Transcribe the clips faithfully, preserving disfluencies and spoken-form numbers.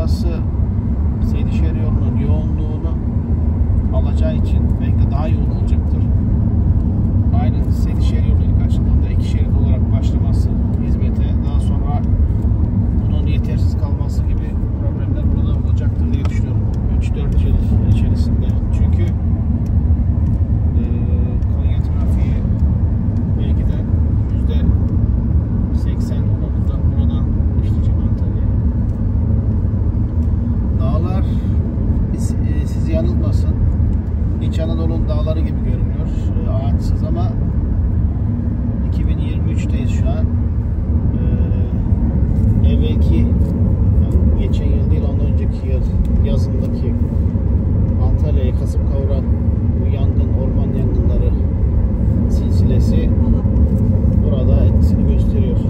burası Seydişehir yolunun yoğunluğunu alacağı için belki de daha yoğun olacaktır. Aynı Seydişehir yolu ilk açıldığında iki şerit olarak başlaması hizmete, daha sonra bunun yetersiz kalması gibi problemler burada olacaktır diye düşünüyorum. üç dört yıl içerisinde. Çünkü e, Konya trafiği belki de yüzde seksen oranında buradan işleyecek Antalya'ya. Dağlar e, sizi yanıltmasın. İç Anadolu'nun dağları gibi görünüyor. E, ağaçsız ama iki bin yirmi üçteyiz şu an. E, evvelki yani geçen yıl değil, ondan önceki yıl yazındaki Antalya'yı kasıp kavuran bu yangın, orman yangınları silsilesi burada etkisini gösteriyor.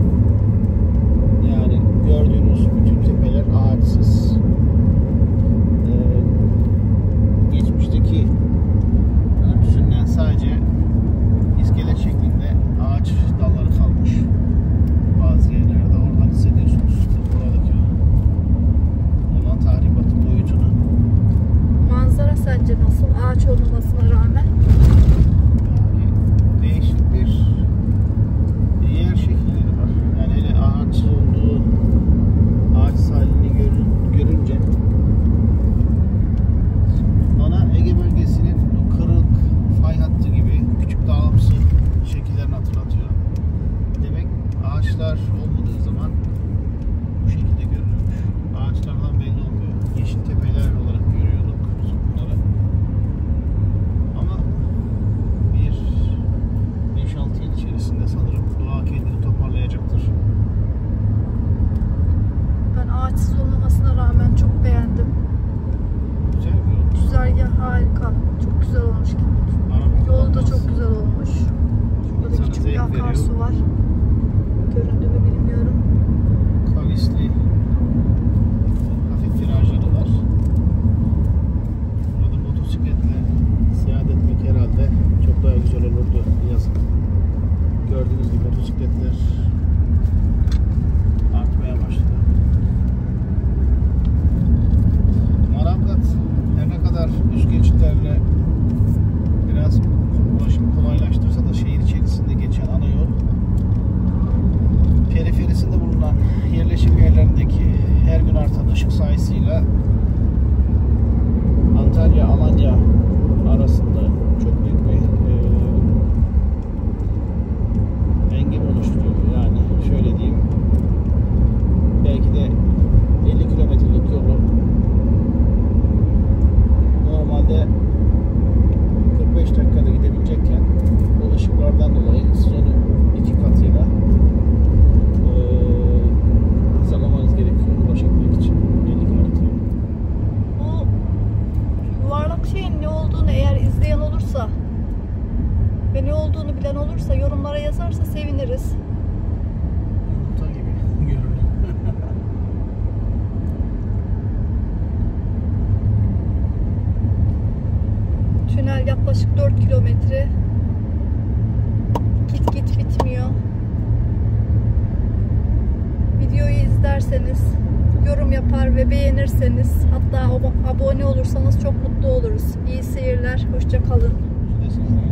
Yani gördüğünüz bütün tepeler ağaçsız. Ee, geçmişteki örtüsünden sadece iskelet şeklinde ağaç dalları kalmış. Bazı yerlerde oradan hissediyorsunuz işte buradaki olan tahribatın boyutunu. Manzara sence nasıl? Ağaç olmamasına rağmen. Yani değişik bir yer şekilleri var. Yani hele ağaçsız olduğu, ağaç halini gör, görünce bana Ege bölgesinin o kırık fay hattı gibi küçük dağılımsı şekillerini hatırlatıyor. Demek ağaçlar olmadığı zaman bu şekilde görünüyormuş. Ağaçlardan belli olmuyor. Yeşil tepeler olarak görüyorduk bunları. Ama bir beş altı yıl içerisinde sanırım doğa kendini toparlayacaktır. Ben ağaçsız olmamasına rağmen çok beğendim. Güzel bir yol. Güzergah harika. Çok güzel olmuş. Yolu da çok güzel olmuş. Burada İnsana küçük zevk bir akarsu veriyor. var. Göründü mü bilmiyorum. Kavisli hafif virajları var. Burada motosikletle seyahat etmek herhalde çok daha güzel olurdu yazın. Gördüğünüz gibi motosikletler artmaya başladı. Manavgat her ne kadar üst geçitlerle biraz ulaşım kolaylaştırsa da şehir içerisinde geçen ana yol, periferisinde bulunan yerleşim yerlerindeki her gün artan ışık sayısıyla Antalya Alanya arasında çok büyük bir e, engel oluşturuyor. Yani şöyle diyeyim, belki de elli kilometrelik yolu normalde kırk beş dakikada gidebilecekken bu ışıklardan dolayı siz onu iki katıyla hızlanmanız gerekiyor ulaşabilmek için elli kilometre. Bu yuvarlak şeyin ne olduğunu eğer izleyen olursa ve ne olduğunu bilen olursa yorumlara yazarsa seviniriz. Yumurta gibi görünüyor. Tünel yaklaşık dört kilometre. Git git bitmiyor. Videoyu izlerseniz, yorum yapar ve beğenirseniz, hatta abone olursanız çok mutlu oluruz. İyi seyirler, hoşça kalın.